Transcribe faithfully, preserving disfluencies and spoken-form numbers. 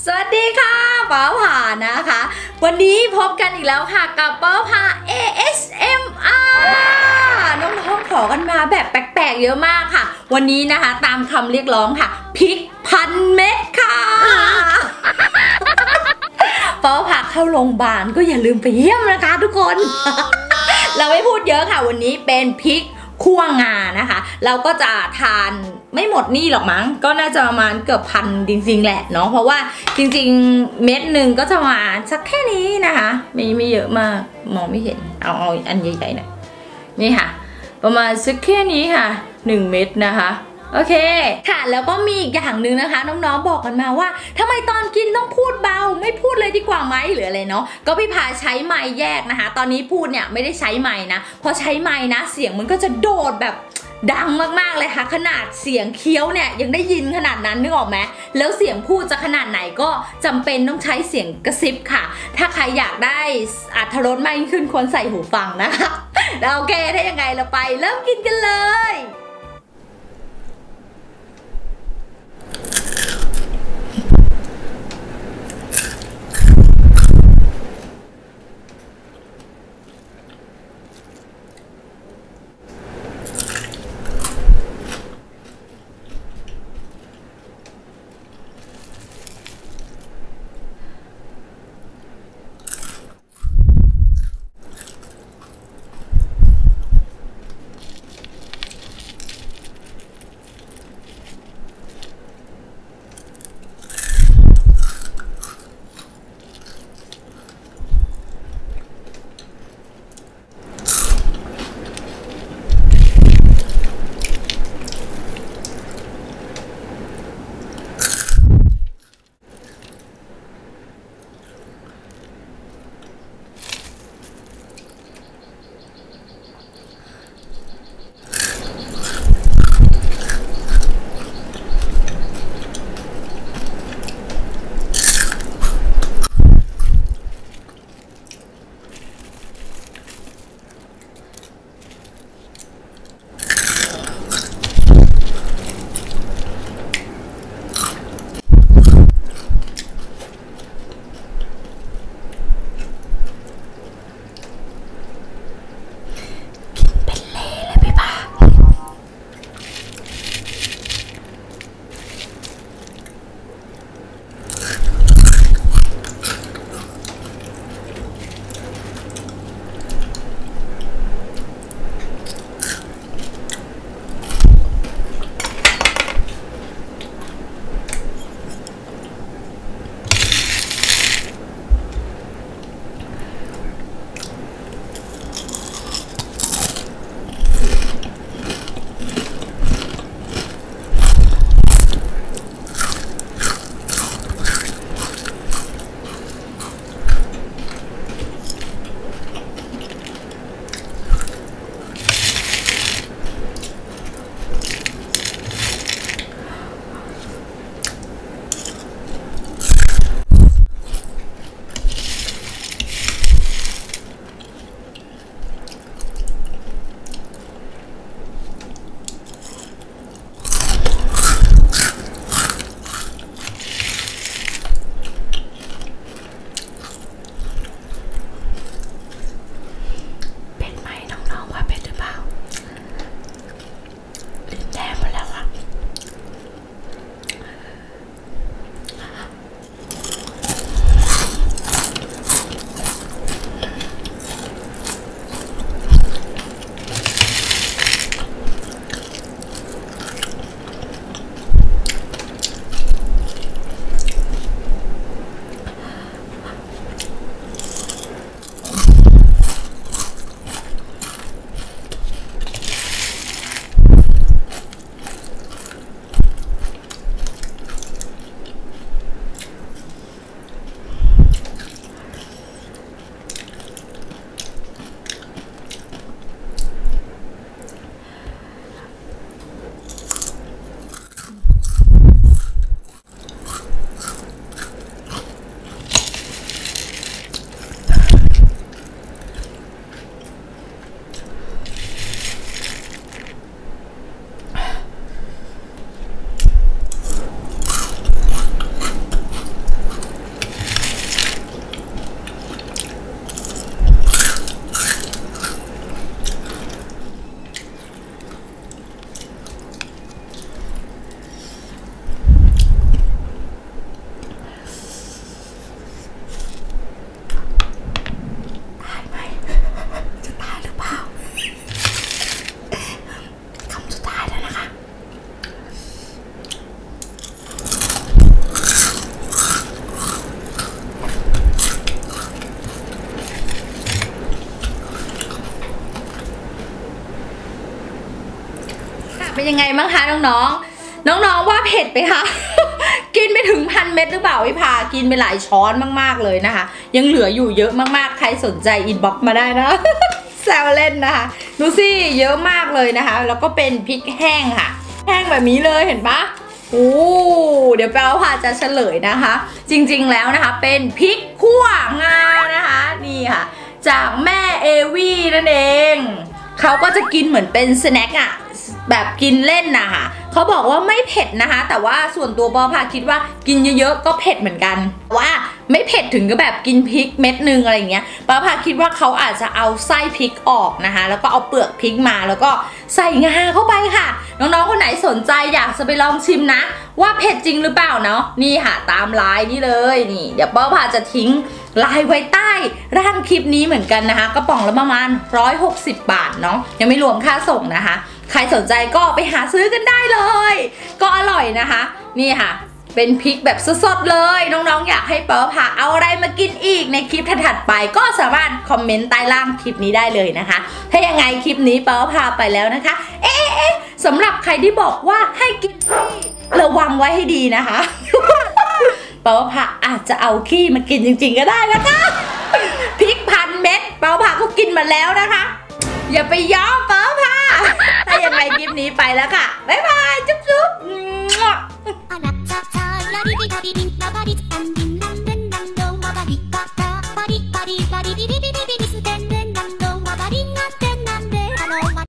สวัสดีค่ะป้าผ่านะคะวันนี้พบกันอีกแล้วค่ะกับป้าผ่า เอ เอส เอ็ม อาร์ น้องๆขอกันมาแบบแปลกๆเยอะมากค่ะวันนี้นะคะตามคำเรียกร้องค่ะพริกพันเม็ดค่ะป้าผ่าเข้าโรงพยาบาลก็อย่าลืมไปเยี่ยมนะคะทุกคน เราไม่พูดเยอะค่ะวันนี้เป็นพริกคั่วงานะคะเราก็จะทานไม่หมดนี่หรอกมั้งก็น่าจะประมาณเกือบพันจริงๆแหละเนาะเพราะว่าจริงๆเม็ดหนึ่งก็จะมาสักแค่นี้นะคะไม่ไม่เยอะมากมองไม่เห็นเอาเอาอันใหญ่ๆหน่อยนี่ค่ะประมาณสักแค่นี้ค่ะหนึ่งเม็ดนะคะโอเคค่ะแล้วก็มีอีกอย่างหนึ่งนะคะน้องๆบอกกันมาว่าทำไมตอนกินต้องพูดเบาไม่พูดเลยดีกว่าไหมหรืออะไรเนาะก็พี่พาใช้ไมค์แยกนะคะตอนนี้พูดเนี่ยไม่ได้ใช้ไมค์นะพอใช้ไมค์นะเสียงมันก็จะโดดแบบดังมากๆเลยค่ะขนาดเสียงเคี้ยวเนี่ยยังได้ยินขนาดนั้นนึกออกไหมแล้วเสียงพูดจะขนาดไหนก็จำเป็นต้องใช้เสียงกระซิบค่ะถ้าใครอยากได้อรรถรสมากยิ่งขึ้นควรใส่หูฟังนะคะแล้วโอเคถ้ายังไงเราไปเริ่มกินกันเลยเป็นยังไงบ้างคะน้องๆน้องๆว่าเผ็ดไหมคะ กินไปถึงพันเม็ดหรือเปล่าพี่พากินไปหลายช้อนมากๆเลยนะคะยังเหลืออยู่เยอะมากๆใครสนใจอินบ็อกซ์มาได้นะ แซวเล่นนะคะดูสิเยอะมากเลยนะคะแล้วก็เป็นพริกแห้งค่ะแห้งแบบนี้เลยเห็นปะโอ้เดี๋ยวแปลว่าพาจะเฉลยนะคะจริงๆแล้วนะคะเป็นพริกขั่วงานะคะนี่ค่ะจากแม่เอวี่นั่นเองเขาก็จะกินเหมือนเป็นสแน็คอะแบบกินเล่นนะคะเขาบอกว่าไม่เผ็ดนะคะแต่ว่าส่วนตัวปอพาคิดว่ากินเยอะๆก็เผ็ดเหมือนกันว่าไม่เผ็ดถึงกับแบบกินพริกเม็ดนึงอะไรอย่างเงี้ยปอพาคิดว่าเขาอาจจะเอาไส้พริกออกนะคะแล้วก็เอาเปลือกพริกมาแล้วก็ใส่งาเข้าไปค่ะน้องๆคนไหนสนใจอยากจะไปลองชิมนะว่าเผ็ดจริงหรือเปล่าเนาะนี่ค่ะตามไลน์นี่เลยนี่เดี๋ยวปอพาจะทิ้งไลน์ไว้ใต้ร่างคลิปนี้เหมือนกันนะคะกระป๋องละประมาณหนึ่งร้อยหกสิบบาทเนาะยังไม่รวมค่าส่งนะคะใครสนใจก็ไปหาซื้อกันได้เลยก็อร่อยนะคะนี่ค่ะเป็นพริกแบบสดๆเลยน้องๆอยากให้เปอพาเอาอะไรมากินอีกในคลิปถัดๆไปก็สามารถคอมเมนต์ใต้ล่างคลิปนี้ได้เลยนะคะถ้ายังไงคลิปนี้เปอพาไปแล้วนะคะเอ๊ะสำหรับใครที่บอกว่าให้กินขี้ระวังไว้ให้ดีนะคะเปอพาอาจจะเอาขี้มากินจริงๆก็ได้นะคะพริกพันเม็ดเปอพาก็กินมาแล้วนะคะอย่าไปย้อมเปอพาถ้ายังไงคลิปนี้ไปแล้วค่ะบ๊ายบายจุ๊บจุ๊บあなたさラリリラリリラバリスタンディンランデンランドンババリカタバリバリバリリリリリ